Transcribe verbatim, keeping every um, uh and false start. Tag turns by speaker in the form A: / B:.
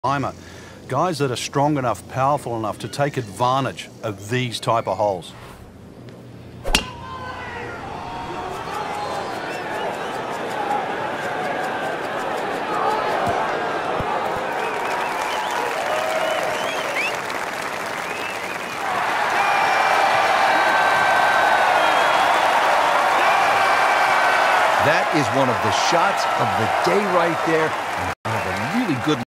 A: Timer. Guys that are strong enough, powerful enough to take advantage of these type of holes.
B: That is one of the shots of the day right there. And I have a really good